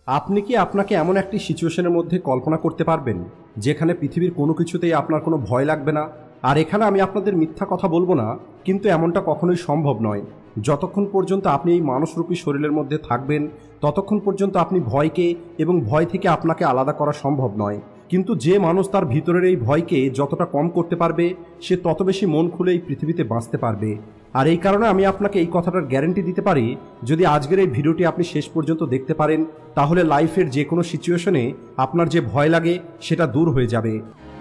আপনি কি আপনাকে এমন একটি সিচুয়েশনের মধ্যে কল্পনা করতে পারবেন যেখানে পৃথিবীর কোনো কিছুতেই আপনার কোনো ভয় লাগবে না? আর এখানে আমি আপনাদের মিথ্যা কথা বলবো না, কিন্তু এমনটা কখনোই সম্ভব নয়। যতক্ষণ পর্যন্ত আপনি এই মানুষরূপী শরীরের মধ্যে থাকবেন ততক্ষণ পর্যন্ত আপনি ভয়কে এবং ভয় থেকে আপনাকে আলাদা করা সম্ভব নয়। কিন্তু যে মানুষ তার ভিতরের এই ভয়কে যতটা কম করতে পারবে সে তত বেশি মন খুলে এই পৃথিবীতে বাঁচতে পারবে। আর এই কারণে আমি আপনাকে এই কথাটার গ্যারান্টি দিতে পারি, যদি আজকের এই ভিডিওটি আপনি শেষ পর্যন্ত দেখতে পারেন তাহলে লাইফের যে কোনো সিচুয়েশনে আপনার যে ভয় লাগে সেটা দূর হয়ে যাবে।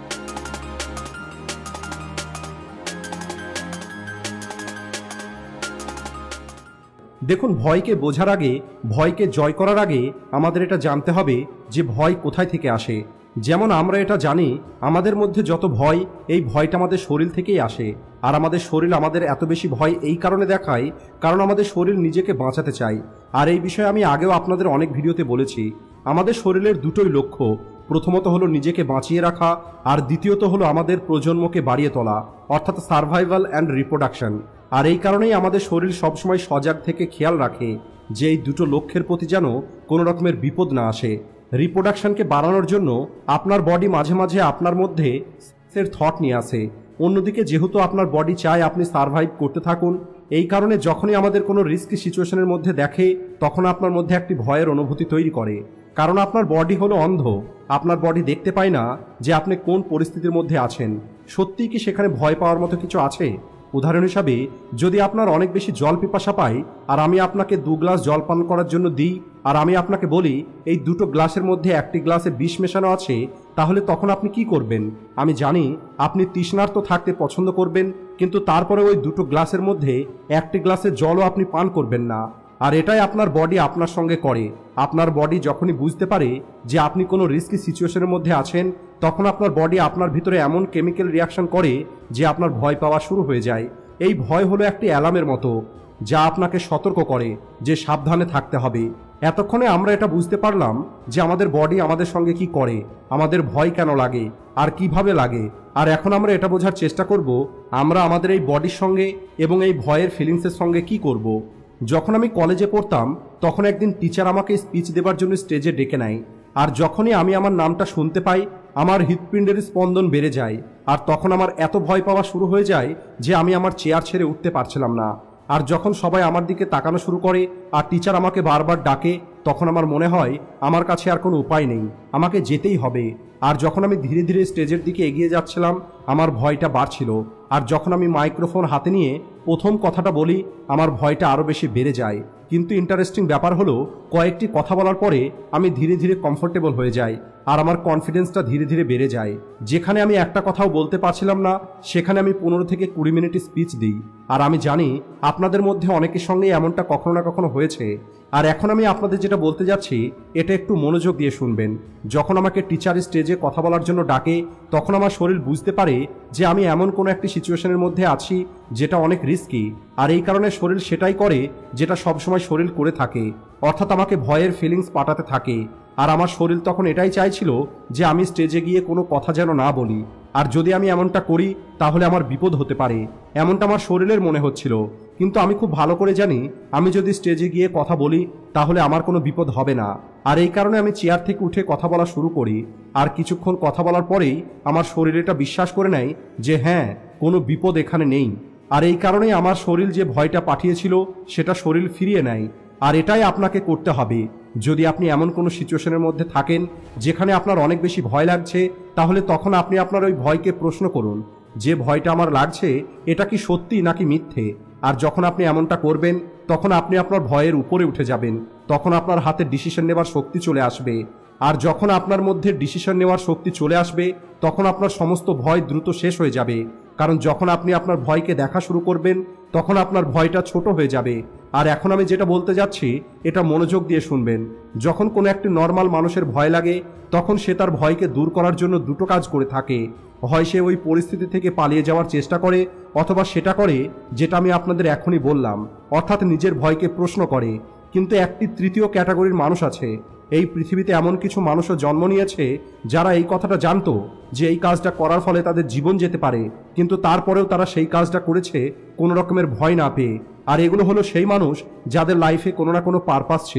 দেখুন, ভয়কে বোঝার আগে, ভয়কে জয় করার আগে আমাদের এটা জানতে হবে যে ভয় কোথায় থেকে আসে। যেমন আমরা এটা জানি আমাদের মধ্যে যত ভয়, এই ভয়টা আমাদের শরীর থেকেই আসে। আর আমাদের শরীর আমাদের এত বেশি ভয় এই কারণে দেখায় কারণ আমাদের শরীর নিজেকে বাঁচাতে চায়। আর এই বিষয়ে আমি আগেও আপনাদের অনেক ভিডিওতে বলেছি, আমাদের শরীরের দুটোই লক্ষ্য। প্রথমত হলো নিজেকে বাঁচিয়ে রাখা, আর দ্বিতীয়ত হলো আমাদের প্রজন্মকে বাড়িয়ে তোলা, অর্থাৎ সার্ভাইভাল অ্যান্ড রিপ্রোডাকশন। আর এই কারণেই আমাদের শরীর সবসময় সজাগ থেকে খেয়াল রাখে যে এই দুটো লক্ষ্যের প্রতি যেন কোনো রকমের বিপদ না আসে। রিপ্রোডাকশনকে বাড়ানোর জন্য আপনার বডি মাঝে মাঝে আপনার মধ্যে সেক্সের থট নিয়ে আসে। অন্যদিকে যেহেতু আপনার বডি চায় আপনি সার্ভাইভ করতে থাকুন, এই কারণে যখনই আমাদের কোনো রিস্কি সিচুয়েশনের মধ্যে দেখে তখন আপনার মধ্যে একটি ভয়ের অনুভূতি তৈরি করে। কারণ আপনার বডি হলো অন্ধ, আপনার বডি দেখতে পায় না যে আপনি কোন পরিস্থিতির মধ্যে আছেন। সত্যিই কি সেখানে ভয় পাওয়ার মতো কিছু আছে? উদাহরণ হিসাবে, যদি আপনার অনেক বেশি জল পিপাসা পায় আর আমি আপনাকে 2 গ্লাস জল পান করার জন্য দিই, আর আমি আপনাকে বলি এই দুটো গ্লাসের মধ্যে একটি গ্লাসে বিষ মেশানো আছে, তাহলে তখন আপনি কি করবেন? আমি জানি আপনি তৃষ্ণার্ত থাকতে পছন্দ করবেন, কিন্তু তারপরে ওই দুটো গ্লাসের মধ্যে একটি গ্লাসের জলও আপনি পান করবেন না। আর এটাই আপনার বডি আপনার সঙ্গে করে। আপনার বডি যখনই বুঝতে পারে যে আপনি কোনো রিস্কি সিচুয়েশনের মধ্যে আছেন, তখন আপনার বডি আপনার ভিতরে এমন কেমিক্যাল রিয়াকশন করে যে আপনার ভয় পাওয়া শুরু হয়ে যায়। এই ভয় হলো একটি অ্যালার্মের মতো, যা আপনাকে সতর্ক করে যে সাবধানে থাকতে হবে। এতক্ষণে আমরা এটা বুঝতে পারলাম যে আমাদের বডি আমাদের সঙ্গে কি করে, আমাদের ভয় কেন লাগে আর কিভাবে লাগে। আর এখন আমরা এটা বোঝার চেষ্টা করব আমরা আমাদের এই বডির সঙ্গে এবং এই ভয়ের ফিলিংসের সঙ্গে কি করব। যখন আমি কলেজে পড়তাম তখন একদিন টিচার আমাকে স্পিচ দেবার জন্য স্টেজে ডেকে নেয়। আর যখনই আমি আমার নামটা শুনতে পাই আমার হৃৎপিণ্ডের স্পন্দন বেড়ে যায়, আর তখন আমার এত ভয় পাওয়া শুরু হয়ে যায় যে আমি আমার চেয়ার ছেড়ে উঠতে পারছিলাম না। আর যখন সবাই আমার দিকে তাকানো শুরু করে আর টিচার আমাকে বারবার ডাকে, তখন আমার মনে হয় আমার কাছে আর কোনো উপায় নেই, আমাকে যেতেই হবে। আর যখন আমি ধীরে ধীরে স্টেজের দিকে এগিয়ে যাচ্ছিলাম আমার ভয়টা বাড়ছিল। আর যখন আমি মাইক্রোফোন হাতে নিয়ে প্রথম কথাটা বলি আমার ভয়টা আরও বেশি বেড়ে যায়। কিন্তু ইন্টারেস্টিং ব্যাপার হলো কয়েকটি কথা বলার পরে আমি ধীরে ধীরে কমফোর্টেবল হয়ে যাই আর আমার কনফিডেন্সটা ধীরে ধীরে বেড়ে যায়। যেখানে আমি একটা কথাও বলতে পারছিলাম না সেখানে আমি 15 থেকে 20 মিনিট স্পিচ দিই। আর আমি জানি আপনাদের মধ্যে অনেকের সঙ্গেই এমনটা কখনো না কখনো হয়েছে। আর এখন আমি আপনাদের যেটা বলতে যাচ্ছি এটা একটু মনোযোগ দিয়ে শুনবেন। যখন আমাকে টিচার স্টেজে কথা বলার জন্য ডাকে তখন আমার শরীর বুঝতে পারে যে আমি এমন কোনো একটি সিচুয়েশনের মধ্যে আছি যেটা অনেক রিস্কি। আর এই কারণে শরীর সেটাই করে যেটা সবসময় শরীর করে থাকে, অর্থাৎ আমাকে ভয়ের ফিলিংস পাঠাতে থাকে। আর আমার শরীর তখন এটাই চাইছিল যে আমি স্টেজে গিয়ে কোনো কথা যেন না বলি, আর যদি আমি এমনটা করি তাহলে আমার বিপদ হতে পারে, এমনটা আমার শরীরের মনে হচ্ছিল। কিন্তু আমি খুব ভালো করে জানি আমি যদি স্টেজে গিয়ে কথা বলি তাহলে আমার কোনো বিপদ হবে না। আর এই কারণে আমি চেয়ার থেকে উঠে কথা বলা শুরু করি। আর কিছুক্ষণ কথা বলার পরেই আমার শরীর এটা বিশ্বাস করে নেয় যে হ্যাঁ, কোনো বিপদ এখানে নেই। আর এই কারণেই আমার শরীর যে ভয়টা পাঠিয়েছিল সেটা শরীর ফিরিয়ে নেয়। আর এটাই আপনাকে করতে হবে। যদি আপনি এমন কোনো সিচুয়েশনের মধ্যে থাকেন যেখানে আপনার অনেক বেশি ভয় লাগছে, তাহলে তখন আপনি আপনার ওই ভয়কে প্রশ্ন করুন যে ভয়টা আমার লাগছে এটা কি সত্যি নাকি মিথ্যে। আর যখন আপনি এমনটা করবেন তখন আপনি আপনার ভয়ের উপরে উঠে যাবেন, তখন আপনার হাতে ডিসিশন নেওয়ার শক্তি চলে আসবে। আর যখন আপনার মধ্যে ডিসিশন নেওয়ার শক্তি চলে আসবে তখন আপনার সমস্ত ভয় দ্রুত শেষ হয়ে যাবে। কারণ যখন আপনি আপনার ভয়কে দেখা শুরু করবেন তখন আপনার ভয়টা ছোট হয়ে যাবে। আর এখন আমি যেটা বলতে যাচ্ছি এটা মনোযোগ দিয়ে শুনবেন। যখন কোনো একটি নর্মাল মানুষের ভয় লাগে তখন সে তার ভয়কে দূর করার জন্য দুটো কাজ করে থাকে। হয় সে ওই পরিস্থিতি থেকে পালিয়ে যাওয়ার চেষ্টা করে, অথবা সেটা করে যেটা আমি আপনাদের এখনই বললাম, অর্থাৎ নিজের ভয়কে প্রশ্ন করে। কিন্তু একটি তৃতীয় ক্যাটাগরির মানুষ আছে। এই পৃথিবীতে এমন কিছু মানুষও জন্ম নিয়েছে যারা এই কথাটা জানতো যে এই কাজটা করার ফলে তাদের জীবন যেতে পারে, কিন্তু তারপরেও তারা সেই কাজটা করেছে কোনো রকমের ভয় না পেয়ে। আর এগুলো হলো সেই মানুষ যাদের লাইফে কোনো না কোনো পারপাস ছিল।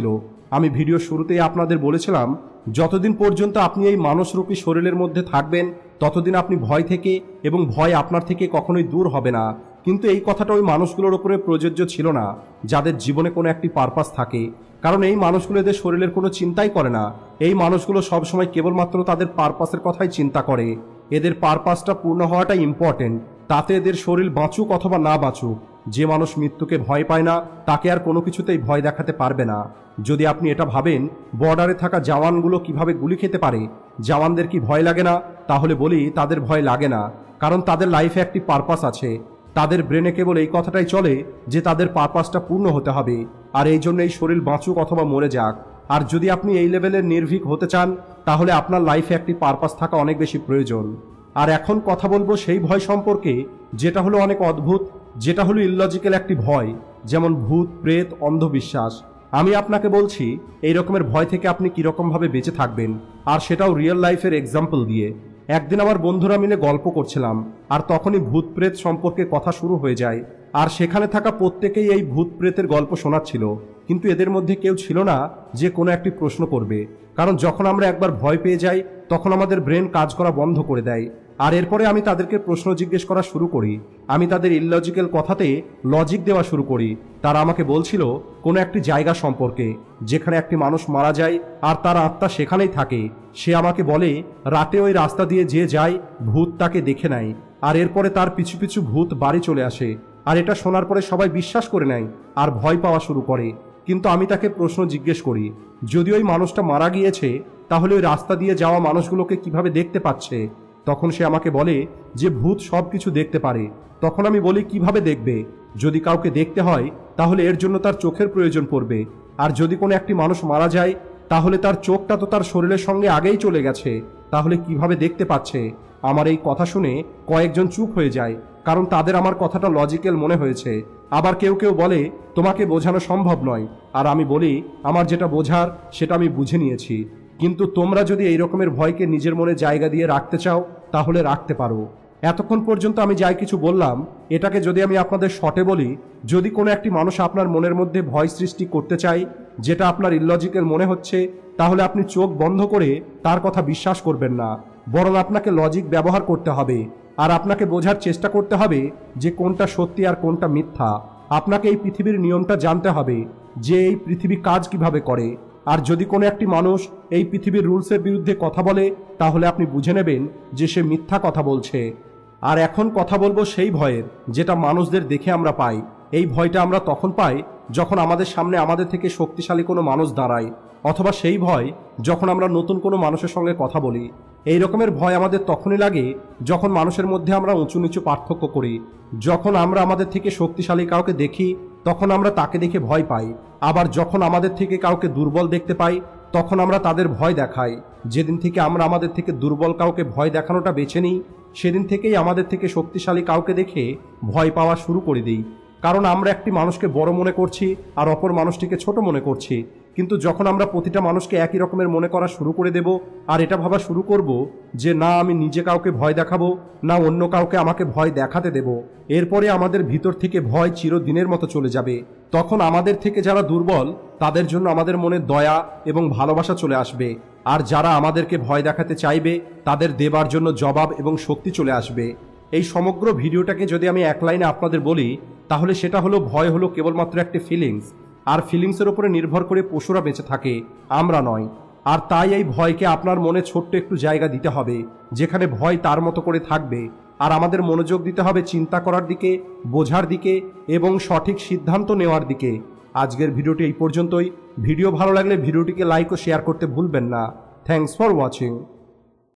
আমি ভিডিও শুরুতেই আপনাদের বলেছিলাম, যতদিন পর্যন্ত আপনি এই মানুষরূপী শরীরের মধ্যে থাকবেন ততদিন আপনি ভয় থেকে এবং ভয় আপনার থেকে কখনোই দূর হবে না। কিন্তু এই কথাটা ওই মানুষগুলোর উপরে প্রযোজ্য ছিল না যাদের জীবনে কোনো একটি পারপাস থাকে, কারণ এই মানুষগুলো এদের শরীরের কোনো চিন্তাই করে না। এই মানুষগুলো সবসময় কেবলমাত্র তাদের পারপাসের কথাই চিন্তা করে। এদের পারপাসটা পূর্ণ হওয়াটাই ইম্পর্টেন্ট, তাতে এদের শরীর বাঁচুক অথবা না বাঁচুক। যে মানুষ মৃত্যুকে ভয় পায় না তাকে আর কোনো কিছুতেই ভয় দেখাতে পারবে না। যদি আপনি এটা ভাবেন বর্ডারে থাকা জওয়ানগুলো কিভাবে গুলি খেতে পারে, জওয়ানদের কি ভয় লাগে না, তাহলে বলি তাদের ভয় লাগে না, কারণ তাদের লাইফে একটি পারপাস আছে। তাদের ব্রেনে কেবল এই কথাটাই চলে যে তাদের পারপাসটা পূর্ণ হতে হবে, আর এই জন্য এই শরীর বাঁচুক অথবা মরে যাক। আর যদি আপনি এই লেভেলের নির্ভীক হতে চান তাহলে আপনার লাইফে একটি পারপাস থাকা অনেক বেশি প্রয়োজন। আর এখন কথা বলবো সেই ভয় সম্পর্কে যেটা হলো অনেক অদ্ভুত, যেটা হলো ইললজিক্যাল একটি ভয়, যেমন ভূত, প্রেত, অন্ধবিশ্বাস। আমি আপনাকে বলছি এই রকমের ভয় থেকে আপনি কীরকমভাবে বেঁচে থাকবেন, আর সেটাও রিয়েল লাইফের এক্সাম্পল দিয়ে। একদিন আমার বন্ধুরা মিলে গল্প করছিলাম, আর তখনই ভূত প্রেত সম্পর্কে কথা শুরু হয়ে যায়। আর সেখানে থাকা প্রত্যেকেই এই ভূত প্রেতের গল্প শোনাচ্ছিল, কিন্তু এদের মধ্যে কেউ ছিল না যে কোনো একটি প্রশ্ন করবে, কারণ যখন আমরা একবার ভয় পেয়ে যাই তখন আমাদের ব্রেন কাজ করা বন্ধ করে দেয়। আর এরপরে আমি তাদেরকে প্রশ্ন জিজ্ঞেস করা শুরু করি, আমি তাদের ইললজিক্যাল কথাতে লজিক দেওয়া শুরু করি। তারা আমাকে বলছিল কোনো একটি জায়গা সম্পর্কে যেখানে একটি মানুষ মারা যায় আর তার আত্মা সেখানেই থাকে। সে আমাকে বলে রাতে ওই রাস্তা দিয়ে যে যায় ভূত তাকে দেখে নেয়, আর এরপরে তার পিছু পিছু ভূত বাড়ি চলে আসে। আর এটা শোনার পরে সবাই বিশ্বাস করে নেয় আর ভয় পাওয়া শুরু করে। কিন্তু আমি তাকে প্রশ্ন জিজ্ঞেস করি, যদি ওই মানুষটা মারা গিয়েছে তাহলে ওই রাস্তা দিয়ে যাওয়া মানুষগুলোকে কিভাবে দেখতে পাচ্ছে? তখন সে আমাকে বলে যে ভূত সব কিছু দেখতে পারে। তখন আমি বলি কিভাবে দেখবে? যদি কাউকে দেখতে হয় তাহলে এর জন্য তার চোখের প্রয়োজন পড়বে, আর যদি কোনো একটি মানুষ মারা যায় তাহলে তার চোখটা তো তার শরীরের সঙ্গে আগেই চলে গেছে, তাহলে কিভাবে দেখতে পাচ্ছে? আমার এই কথা শুনে কয়েকজন চুপ হয়ে যায়, কারণ তাদের আমার কথাটা লজিক্যাল মনে হয়েছে। আবার কেউ কেউ বলে তোমাকে বোঝানো সম্ভব নয়, আর আমি বলি আমার যেটা বোঝার সেটা আমি বুঝে নিয়েছি। কিন্তু তোমরা যদি এই রকমের ভয়কে নিজের মনে জায়গা দিয়ে রাখতে চাও তাহলে রাখতে পারো। এতক্ষণ পর্যন্ত আমি যাই কিছু বললাম এটাকে যদি আমি আপনাদের শর্টে বলি, যদি কোনো একটি মানুষ আপনার মনের মধ্যে ভয় সৃষ্টি করতে চায় যেটা আপনার ইললজিক্যাল মনে হচ্ছে, তাহলে আপনি চোখ বন্ধ করে তার কথা বিশ্বাস করবেন না, বরং আপনাকে লজিক ব্যবহার করতে হবে। আর আপনাকে বোঝার চেষ্টা করতে হবে যে কোনটা সত্যি আর কোনটা মিথ্যা। আপনাকে এই পৃথিবীর নিয়মটা জানতে হবে যে এই পৃথিবী কাজ কিভাবে করে। আর যদি কোনো একটি মানুষ এই পৃথিবীর রুলসের বিরুদ্ধে কথা বলে তাহলে আপনি বুঝে নেবেন যে সে মিথ্যা কথা বলছে। আর এখন কথা বলবো সেই ভয়ের যেটা মানুষদের দেখে আমরা পাই। এই ভয়টা আমরা তখন পাই যখন আমাদের সামনে আমাদের থেকে শক্তিশালী কোনো মানুষ দাঁড়ায়, অথবা সেই ভয় যখন আমরা নতুন কোনো মানুষের সঙ্গে কথা বলি। এই রকমের ভয় আমাদের তখনই লাগে যখন মানুষের মধ্যে আমরা উঁচু নিচু পার্থক্য করি। যখন আমরা আমাদের থেকে শক্তিশালী কাউকে দেখি তখন আমরা তাকে দেখে ভয় পাই, আবার যখন আমাদের থেকে কাউকে দুর্বল দেখতে পাই তখন আমরা তাদের ভয় দেখাই। যেদিন থেকে আমরা আমাদের থেকে দুর্বল কাউকে ভয় দেখানোটা বেছে নিই সেদিন থেকেই আমাদের থেকে শক্তিশালী কাউকে দেখে ভয় পাওয়া শুরু করে দিই, কারণ আমরা একটি মানুষকে বড় মনে করছি আর অপর মানুষটিকে ছোট মনে করছি। কিন্তু যখন আমরা প্রতিটা মানুষকে একই রকমের মনে করা শুরু করে দেব আর এটা ভাবা শুরু করব যে না আমি নিজে কাউকে ভয় দেখাবো, না অন্য কাউকে আমাকে ভয় দেখাতে দেব, এরপরে আমাদের ভিতর থেকে ভয় চিরদিনের মতো চলে যাবে। তখন আমাদের থেকে যারা দুর্বল তাদের জন্য আমাদের মনে দয়া এবং ভালোবাসা চলে আসবে, আর যারা আমাদেরকে ভয় দেখাতে চাইবে তাদের দেবার জন্য জবাব এবং শক্তি চলে আসবে। এই সমগ্র ভিডিওটাকে যদি আমি এক লাইনে আপনাদের বলি তাহলে সেটা হলো ভয় হলো কেবলমাত্র একটি ফিলিংস, আর ফিলিংসের উপরে নির্ভর করে পশুরা বেঁচে থাকে, আমরা নয়। আর তাই এই ভয়কে আপনার মনে ছোট্ট একটু জায়গা দিতে হবে যেখানে ভয় তার মতো করে থাকবে, আর আমাদের মনোযোগ দিতে হবে চিন্তা করার দিকে, বোঝার দিকে এবং সঠিক সিদ্ধান্ত নেওয়ার দিকে। আজকের ভিডিওটি এই পর্যন্তই। ভিডিও ভালো লাগলে ভিডিওটিকে লাইক ও শেয়ার করতে ভুলবেন না। Thanks for watching.